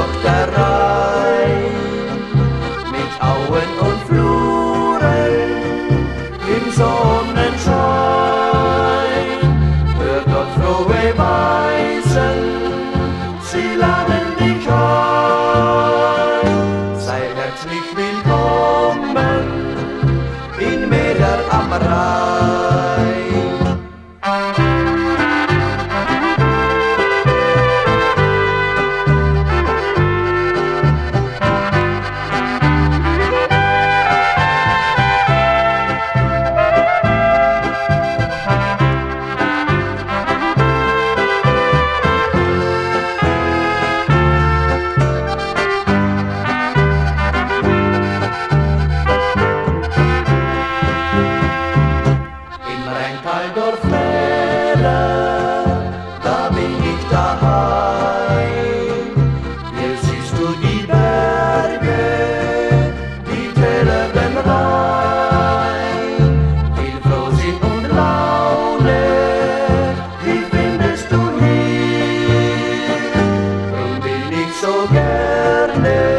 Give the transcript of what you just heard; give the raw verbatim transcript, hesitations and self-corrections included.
doch der Rhein mit Auen und Fluren im Sonnenschein. Hört dort frohe Weisen, sie laden dich ein. Sei herzlich willkommen in Mäder am Rhein. Heimatdorf, mäder, da bin ich daheim. Hier siehst du die Berge, die Täler, den Rhein. Viel Frohsinn und Laune, die findest du hier. Drum bin ich so gerne